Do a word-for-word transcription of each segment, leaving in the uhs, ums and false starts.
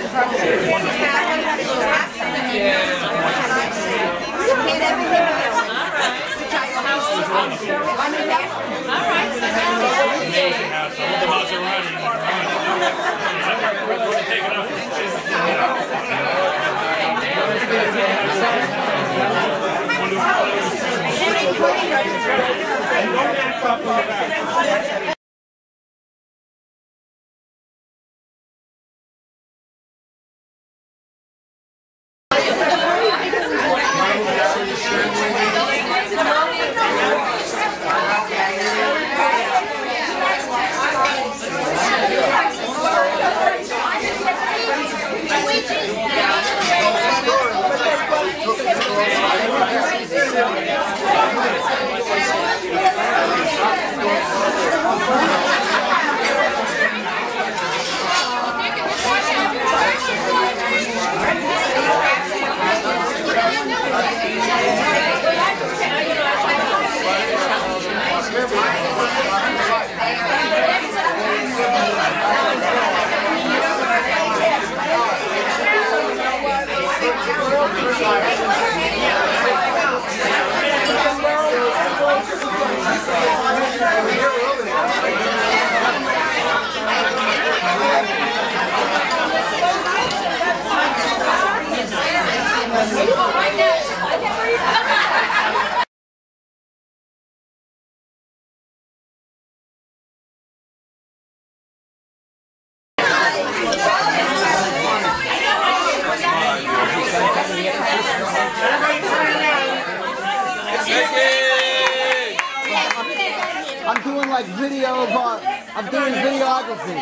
I'm doing like video of, uh, I'm doing videography.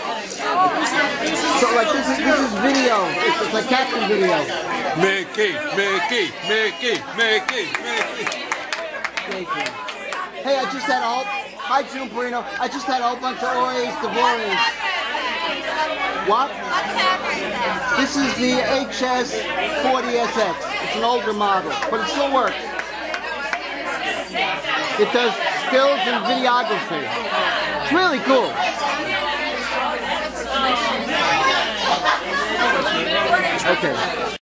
So like this is this is video. It's, it's like caption video. Mickey, Mickey, Mickey, Mickey, Mickey. Mickey. Hey, I just had a whole. Hi, June Perino. I just had a whole bunch of Oreos Devores. What? What camera is that? This is the H S forty S X. It's an older model, but it still works. It does stills and videography. It's really cool. Okay.